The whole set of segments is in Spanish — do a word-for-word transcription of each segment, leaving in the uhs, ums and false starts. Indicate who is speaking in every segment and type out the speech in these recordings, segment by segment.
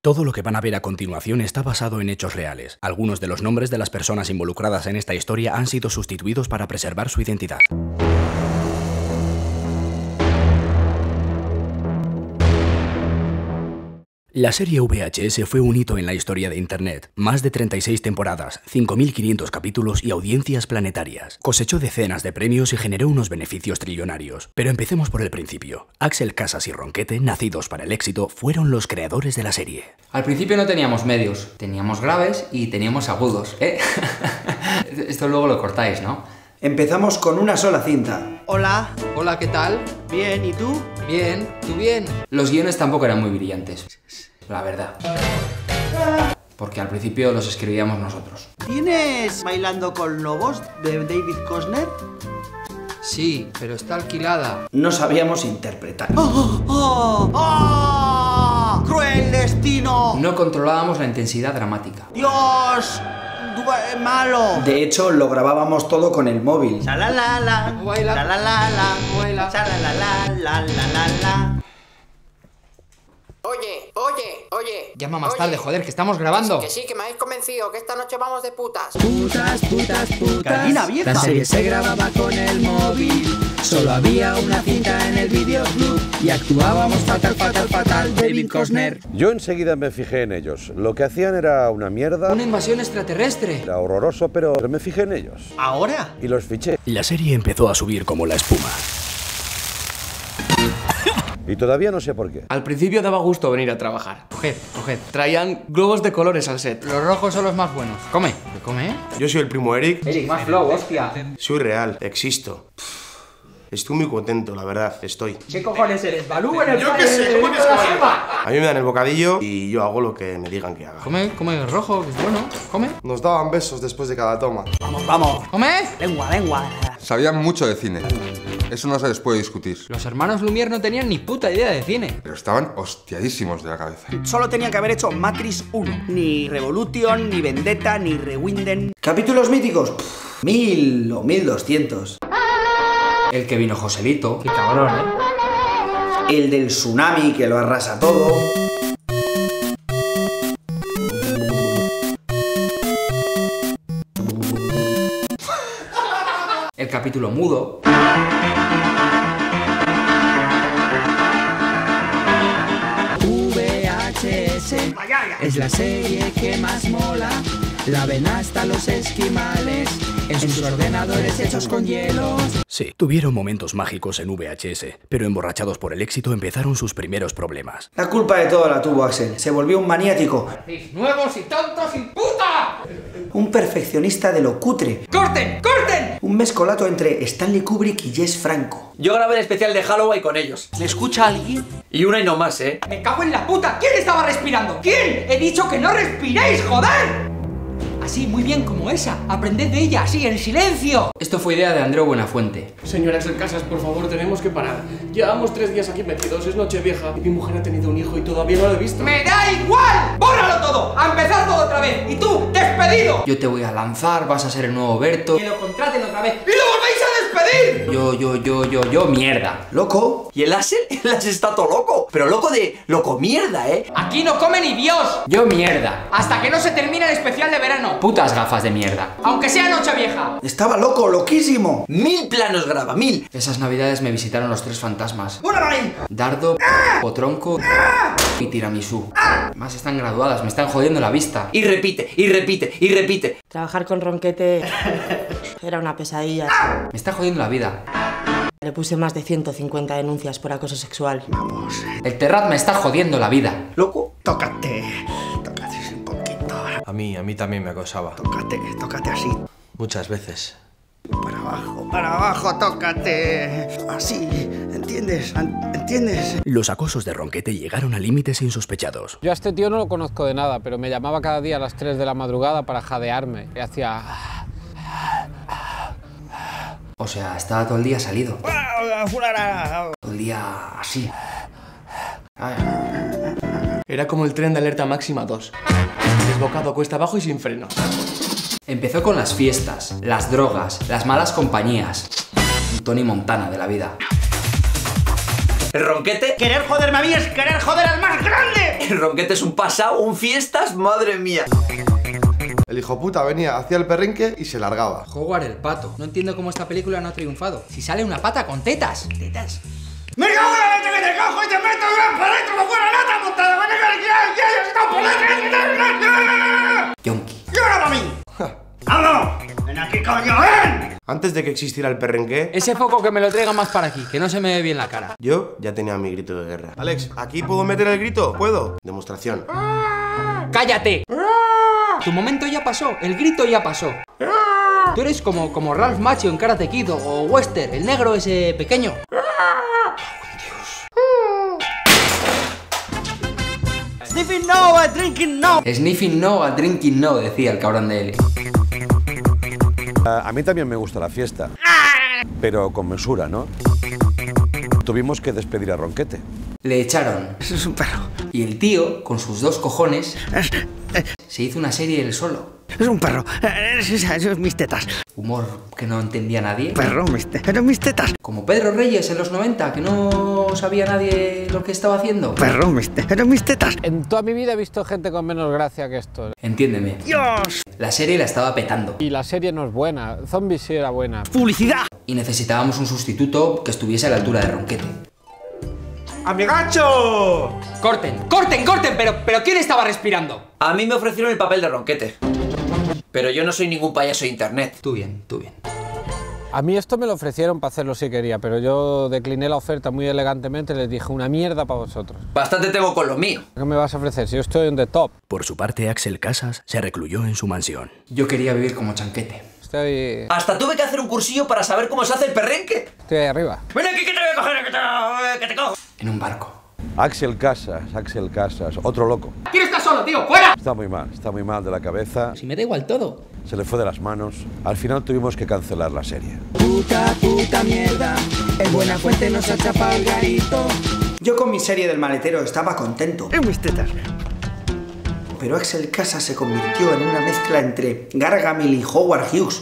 Speaker 1: Todo lo que van a ver a continuación está basado en hechos reales. Algunos de los nombres de las personas involucradas en esta historia han sido sustituidos para preservar su identidad. La serie V H S fue un hito en la historia de Internet. Más de treinta y seis temporadas, cinco mil quinientos capítulos y audiencias planetarias. Cosechó decenas de premios y generó unos beneficios trillonarios. Pero empecemos por el principio. Axel Casas y Ronquete, nacidos para el éxito, fueron los creadores de la serie.
Speaker 2: Al principio no teníamos medios, teníamos graves y teníamos agudos, ¿eh? Esto luego lo cortáis, ¿no?
Speaker 3: Empezamos con una sola cinta.
Speaker 4: Hola.
Speaker 2: Hola, ¿qué tal?
Speaker 4: Bien, ¿y tú?
Speaker 2: Bien, ¿tú bien? Los guiones tampoco eran muy brillantes, la verdad. Porque al principio los escribíamos nosotros.
Speaker 4: ¿Tienes Bailando con Lobos de David Costner?
Speaker 2: Sí, pero está alquilada.
Speaker 3: No sabíamos interpretar.
Speaker 4: ¡Oh, oh, oh! ¡Cruel destino!
Speaker 2: No controlábamos la intensidad dramática.
Speaker 4: ¡Dios! ¡Malo!
Speaker 3: De hecho, lo grabábamos todo con el móvil.
Speaker 4: Shalalala,
Speaker 2: Baila.
Speaker 4: shalalala,
Speaker 2: Baila.
Speaker 4: shalalala, la, la, la, la.
Speaker 5: Oye, oye, oye.
Speaker 2: Llama más
Speaker 5: oye,
Speaker 2: tarde, joder, que estamos grabando.
Speaker 5: Que sí, que me habéis convencido, que esta noche vamos de putas.
Speaker 6: Putas, putas, putas.
Speaker 4: Gallina vieja.
Speaker 6: La serie se grababa con el móvil. Solo había una cinta en el videoclub y actuábamos fatal, fatal, fatal. David Costner.
Speaker 7: Yo enseguida me fijé en ellos. Lo que hacían era una mierda.
Speaker 2: Una invasión extraterrestre.
Speaker 7: Era horroroso, pero me fijé en ellos.
Speaker 4: ¿Ahora?
Speaker 7: Y los fiché.
Speaker 1: La serie empezó a subir como la espuma.
Speaker 7: Y todavía no sé por qué.
Speaker 8: Al principio daba gusto venir a trabajar.
Speaker 2: Coged, coged.
Speaker 8: Traían globos de colores al set.
Speaker 2: Los rojos son los más buenos. Come, ¿qué come, eh?
Speaker 9: Yo soy el primo Eric.
Speaker 2: Eric, más flow, hostia.
Speaker 9: Soy real, existo. Estoy muy contento, la verdad, estoy.
Speaker 2: ¿Qué cojones eres? ¿Balú en el
Speaker 9: Yo qué sé, ¿cómo que
Speaker 2: de la
Speaker 9: es?
Speaker 2: selva?
Speaker 9: A mí me dan el bocadillo y yo hago lo que me digan que haga.
Speaker 2: Come, come el rojo, que es bueno. Come,
Speaker 9: Nos daban besos después de cada toma.
Speaker 4: Vamos, vamos.
Speaker 2: come.
Speaker 4: Lengua, lengua.
Speaker 10: Sabían mucho de cine. Eso no se les puede discutir.
Speaker 2: Los hermanos Lumière no tenían ni puta idea de cine.
Speaker 10: Pero estaban hostiadísimos de la cabeza.
Speaker 4: Solo tenían que haber hecho Matrix uno. Ni Revolution, ni Vendetta, ni Rewinden.
Speaker 3: ¿Capítulos míticos? Pff, mil o mil doscientos.
Speaker 2: El que vino Joselito. Qué cabrón, ¿eh?
Speaker 3: El del tsunami que lo arrasa todo.
Speaker 2: El capítulo mudo.
Speaker 6: V H S es la serie que más mola. La ven hasta los esquimales en sus ordenadores hechos con hielos.
Speaker 1: Sí, tuvieron momentos mágicos en V H S, pero emborrachados por el éxito empezaron sus primeros problemas.
Speaker 3: La culpa de todo la tuvo Axel. Se volvió un maniático.
Speaker 2: ¡Nuevos y tontos sin puta!
Speaker 3: Un perfeccionista de lo cutre.
Speaker 2: ¡Corten! ¡Corten!
Speaker 3: Un mezcolato entre Stanley Kubrick y Jess Franco.
Speaker 11: Yo grabé el especial de Halloween con ellos.
Speaker 4: ¿Me escucha alguien?
Speaker 11: Y una y no más, ¿eh?
Speaker 2: ¡Me cago en la puta! ¿Quién estaba respirando? ¿Quién? ¡He dicho que no respiréis, joder! Así, muy bien como esa. Aprended de ella, así, en silencio. Esto fue idea de Andreu Buenafuente.
Speaker 8: Señora Axel Casas, por favor, tenemos que parar. Llevamos tres días aquí metidos, es noche vieja. Y mi mujer ha tenido un hijo y todavía no lo he visto.
Speaker 2: ¡Me da igual! ¡Bórralo todo! ¡A empezar todo otra vez! ¡Y tú, despedido! Yo te voy a lanzar, vas a ser el nuevo Berto. ¡Que lo contraten otra vez! ¡Y lo volvéis a despedir! Yo, yo, yo, yo, yo, mierda.
Speaker 3: ¿Loco?
Speaker 11: ¿Y el Axel? El Axel está todo loco. Pero loco de loco mierda, ¿eh?
Speaker 2: Aquí no come ni Dios. Yo mierda. Hasta que no se termine el especial de verano. Putas gafas de mierda. Aunque sea noche vieja.
Speaker 3: Estaba loco, loquísimo.
Speaker 11: Mil planos graba, mil.
Speaker 2: Esas navidades me visitaron los tres fantasmas.
Speaker 4: ¡Una ahí!
Speaker 2: Dardo, Potronco y Tiramisú. Más están graduadas, me están jodiendo la vista.
Speaker 11: Y repite, y repite, y repite.
Speaker 12: Trabajar con Ronquete era una pesadilla.
Speaker 2: Me está jodiendo la vida.
Speaker 12: Le puse más de ciento cincuenta denuncias por acoso sexual.
Speaker 4: Vamos.
Speaker 2: El Terrat me está jodiendo la vida.
Speaker 3: ¿Loco?
Speaker 4: Tócate. Tócate un poquito.
Speaker 13: A mí, a mí también me acosaba.
Speaker 4: Tócate, tócate así.
Speaker 13: Muchas veces.
Speaker 4: Para abajo, para abajo, tócate. Así, ¿entiendes? ¿Entiendes?
Speaker 1: Los acosos de Ronquete llegaron a límites insospechados.
Speaker 14: Yo a este tío no lo conozco de nada, pero me llamaba cada día a las tres de la madrugada para jadearme. Y hacía...
Speaker 2: O sea, estaba todo el día salido. Todo el día así.
Speaker 8: Era como el tren de alerta máxima dos. Desbocado cuesta abajo y sin freno.
Speaker 2: Empezó con las fiestas, las drogas, las malas compañías. Un Tony Montana de la vida.
Speaker 11: El Ronquete...
Speaker 4: Querer joderme a mí es querer joder al más grande.
Speaker 11: El Ronquete es un pasado, un fiestas, madre mía.
Speaker 9: El hijo puta venía hacia el perrenque y se largaba.
Speaker 2: Howard el pato. No entiendo cómo esta película no ha triunfado. Si sale una pata con tetas. Tetas.
Speaker 4: ¡Me cago en la leche que te cojo y te meto en por dentro como fuera lata montada! ¡Me cago en la
Speaker 2: Yonki.
Speaker 4: ¡Llora para mí! ¡Vamos! ¡Ven aquí, coño, ven!
Speaker 9: Antes de que existiera el perrenque,
Speaker 2: Ese foco que me lo traiga más para aquí, que no se me ve bien la cara.
Speaker 9: yo ya tenía mi grito de guerra. Alex, ¿aquí puedo meter el grito? ¿Puedo? Demostración.
Speaker 2: ¡Cállate! Tu momento ya pasó, el grito ya pasó. Tú eres como, como Ralph Macchio en Karate Kid o Wester, el negro ese pequeño.
Speaker 4: Sniffing no, a drinking no.
Speaker 2: Sniffing no, a drinking no, decía el cabrón de él.
Speaker 7: A mí también me gusta la fiesta, pero con mesura, ¿no? Tuvimos que despedir a Ronquete.
Speaker 2: Le echaron.
Speaker 4: Eso es un perro.
Speaker 2: Y el tío, con sus dos cojones, se hizo una serie él solo.
Speaker 4: Es un perro. Eso es mis tetas.
Speaker 2: Humor que no entendía nadie.
Speaker 4: Perro, mis tetas. Eran mis tetas.
Speaker 2: Como Pedro Reyes en los noventa, que no sabía nadie lo que estaba haciendo.
Speaker 4: Perro, mis tetas. Eran mis tetas.
Speaker 14: En toda mi vida he visto gente con menos gracia que esto.
Speaker 2: Entiéndeme.
Speaker 4: ¡Dios!
Speaker 2: La serie la estaba petando.
Speaker 14: Y la serie no es buena. Zombies sí era buena.
Speaker 4: ¡Publicidad!
Speaker 2: Y necesitábamos un sustituto que estuviese a la altura de Ronquete.
Speaker 4: ¡Amigacho!
Speaker 2: ¡Corten! ¡Corten! ¡Corten! Pero, pero ¿quién estaba respirando?
Speaker 11: A mí me ofrecieron el papel de Ronquete. Pero yo no soy ningún payaso de internet.
Speaker 2: Tú bien, tú bien.
Speaker 14: A mí esto me lo ofrecieron para hacerlo si quería, pero yo decliné la oferta muy elegantemente y les dije una mierda para vosotros.
Speaker 11: Bastante tengo con lo mío.
Speaker 14: ¿Qué me vas a ofrecer si yo estoy en the top?
Speaker 1: Por su parte, Axel Casas se recluyó en su mansión.
Speaker 2: Yo quería vivir como Chanquete.
Speaker 14: Estoy...
Speaker 11: Hasta tuve que hacer un cursillo para saber cómo se hace el perrenque.
Speaker 14: Estoy ahí arriba.
Speaker 11: Ven aquí que te voy a coger, que te, que te cojo.
Speaker 2: En un barco.
Speaker 7: Axel Casas, Axel Casas, otro loco.
Speaker 2: ¿Quién está solo, tío? ¡Fuera!
Speaker 7: Está muy mal, está muy mal de la cabeza.
Speaker 2: Si me da igual todo.
Speaker 7: Se le fue de las manos. Al final tuvimos que cancelar la serie.
Speaker 6: Puta, puta mierda, en Buenafuente nos ha chapado el garito.
Speaker 3: Yo con mi serie del maletero estaba contento.
Speaker 4: En mis tetas.
Speaker 3: Pero Axel Casas se convirtió en una mezcla entre Gargamel y Howard Hughes.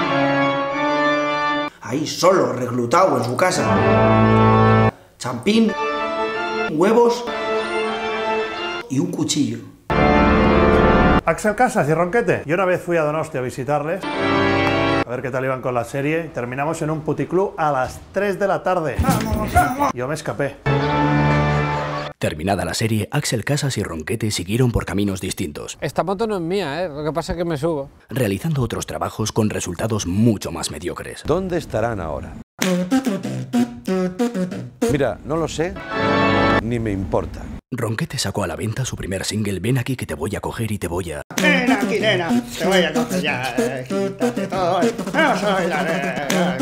Speaker 3: Ahí solo, reclutado en su casa. Champín, huevos y un cuchillo.
Speaker 15: Axel Casas y Ronquete. Yo una vez fui a Donosti a visitarles, a ver qué tal iban con la serie, y terminamos en un puticlub a las tres de la tarde. Yo me escapé.
Speaker 1: Terminada la serie, Axel Casas y Ronquete siguieron por caminos distintos,
Speaker 14: Esta moto no es mía, ¿eh? Lo que pasa es que me subo.
Speaker 1: realizando otros trabajos con resultados mucho más mediocres.
Speaker 7: ¿Dónde estarán ahora? Mira, no lo sé, ni me importa.
Speaker 1: Ronquete sacó a la venta su primer single, Ven aquí que te voy a coger y te voy a...
Speaker 4: Ven aquí, nena, te voy a coger ya, eh, quítate todo. No soy la nena,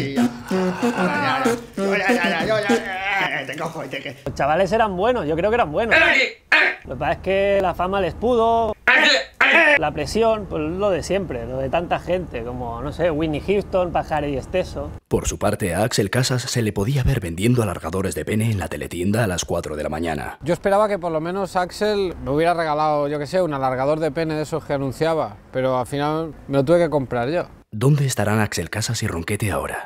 Speaker 4: yo ya, ya, yo ya, te cojo y te que...
Speaker 16: Los chavales eran buenos, yo creo que eran buenos. Lo que pasa es que la fama les pudo, la presión, pues lo de siempre, lo de tanta gente, como, no sé, Whitney Houston, Pajar y Esteso.
Speaker 1: Por su parte, a Axel Casas se le podía ver vendiendo alargadores de pene en la teletienda a las cuatro de la mañana.
Speaker 14: Yo esperaba que por lo menos Axel me hubiera regalado, yo que sé, un alargador de pene de esos que anunciaba, pero al final me lo tuve que comprar yo.
Speaker 1: ¿Dónde estarán Axel Casas y Ronquete ahora?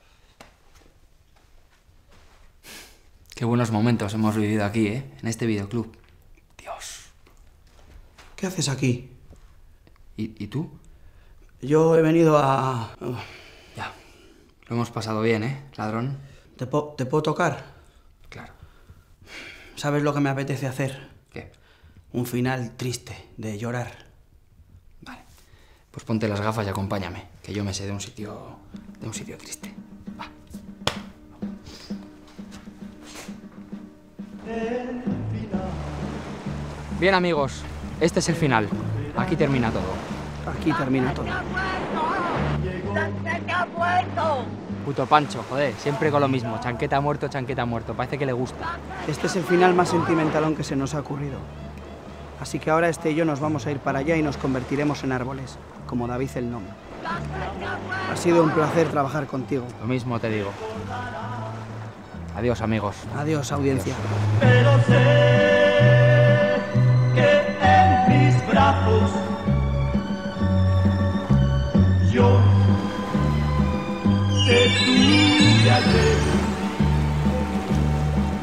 Speaker 2: Qué buenos momentos hemos vivido aquí, ¿eh? En este videoclub. Dios.
Speaker 3: ¿Qué haces aquí?
Speaker 2: ¿Y, y tú?
Speaker 3: Yo he venido a...
Speaker 2: Ya. Lo hemos pasado bien, ¿eh, ladrón?
Speaker 3: ¿Te, po ¿Te puedo tocar?
Speaker 2: Claro.
Speaker 3: ¿Sabes lo que me apetece hacer?
Speaker 2: ¿Qué?
Speaker 3: Un final triste, de llorar.
Speaker 2: Vale. Pues ponte las gafas y acompáñame, que yo me sé de un sitio... de un sitio triste. Va. Bien, amigos. Este es el final. Aquí termina todo.
Speaker 3: Aquí termina todo.
Speaker 2: Puto Pancho, joder, siempre con lo mismo. Chanqueta muerto, chanqueta muerto. Parece que le gusta.
Speaker 3: Este es el final más sentimentalón que se nos ha ocurrido. Así que ahora este y yo nos vamos a ir para allá y nos convertiremos en árboles, como David el Gnomo. Ha sido un placer trabajar contigo.
Speaker 2: Lo mismo te digo. Adiós, amigos.
Speaker 3: Adiós, audiencia.
Speaker 17: Pero sé que en mis brazos yo te tuve ayer.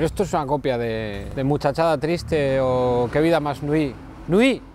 Speaker 14: Pero esto es una copia de, de Muchachada Triste o Qué vida más Nui. ¡Nui!